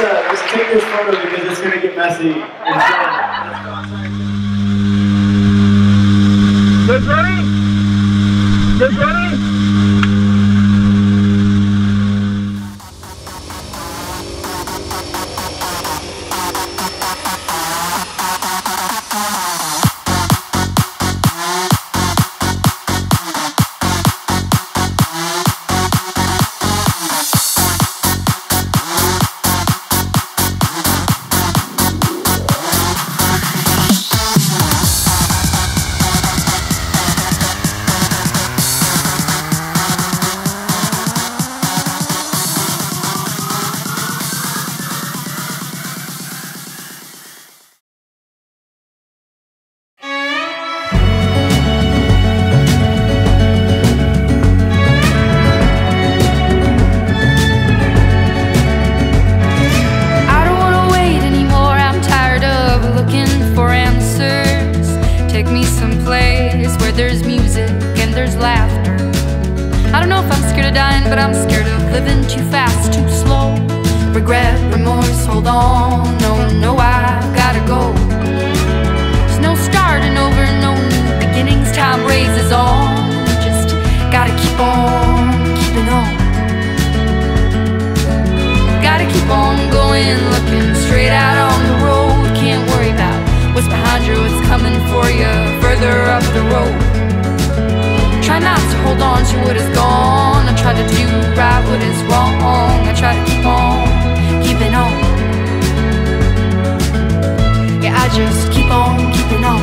just take this photo because it's gonna get messy. Get ready? Get ready? But I'm scared of living too fast, too slow. Regret, remorse, hold on. No, no, I gotta go. There's no starting over, no new beginnings. Time raises on. Just gotta keep on keeping on. Gotta keep on going, looking straight out on the road. Can't worry about what's behind you, what's coming for you further up the road. Try not to hold on to what is gone. I try to do right what is wrong. I try to keep on keeping on. Yeah, I just keep on keeping on.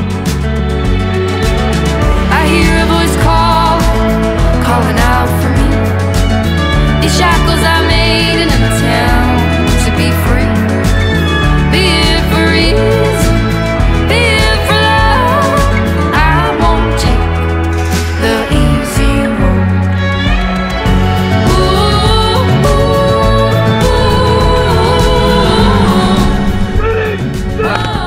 I hear a voice calling out for me. These shackles I made in a town to be free. Be it for ease, be it for love. I won't take the easy road. Ooh, ooh, ooh,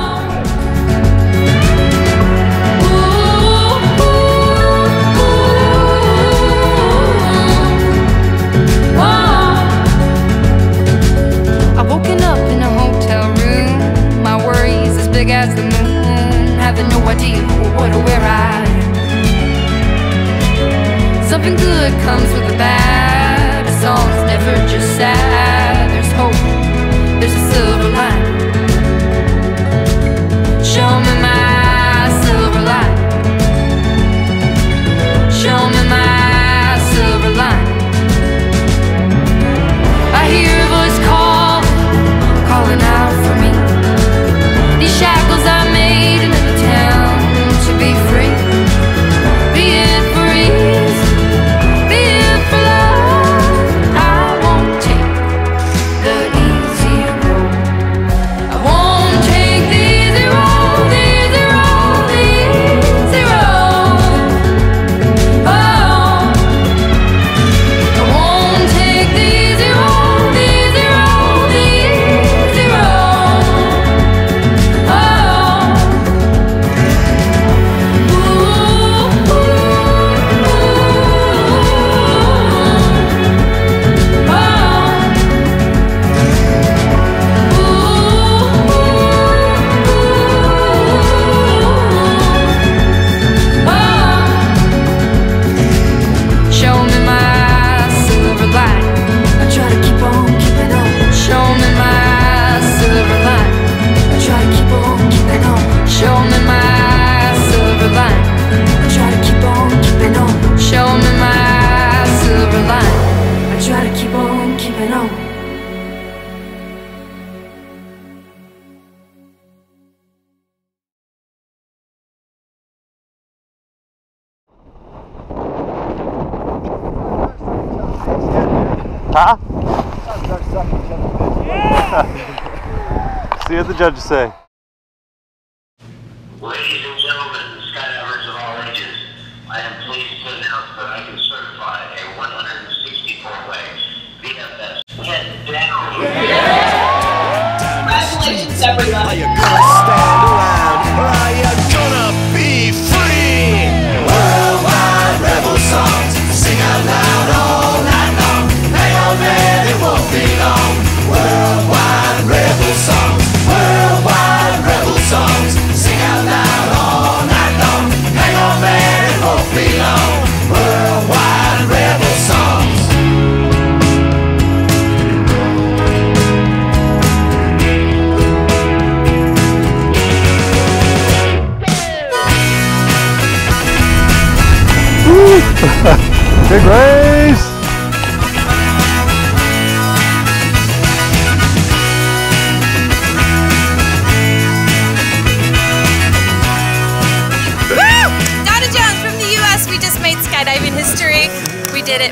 I've woken up in a hotel room. My worries as big as the moon. Having no idea what or where I am. Something good comes with the bad. A song's never just sad. There's hope, there's a silver line. Show me my silver line. Show me my silver line. I hear a voice calling out for me. These shackles I made in a town to be free. Be it for ease, be it for love. I won't take the easy road. I won't take the easy road, the easy road, the easy road. Oh, I won't take the easy road, the easy road, the easy road. Oh, ooh, ooh, ooh, show me my silver line. I try to keep on keeping on. Show me my silver line. I try to keep on keeping on. Show me my silver line. I try to keep on keeping on. Show me my silver line. I try to keep on keeping on. Huh? See what the judges say. Ladies and gentlemen, skydivers of all ages, I am pleased to announce that I can certify a 164-way VFS head down. Congratulations, everybody. Are you gonna stand around or are you gonna be free? Worldwide rebel songs, sing out loud all night long. Hang on there, it won't be long. Worldwide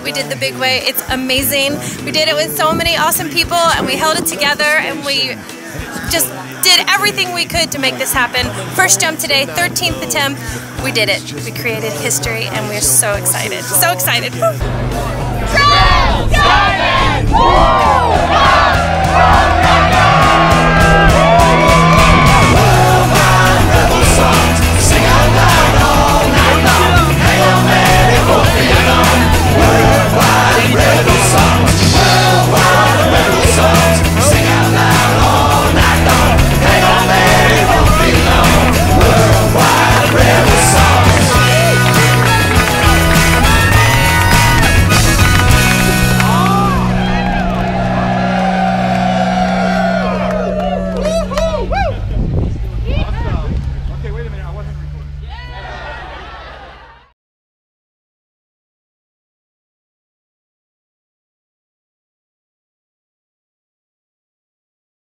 it. We did the big way. It's amazing. We did it with so many awesome people, and we held it together, and we just did everything we could to make this happen. First jump today, 13th attempt. We did it. We created history, and we're so excited. So excited. Woo!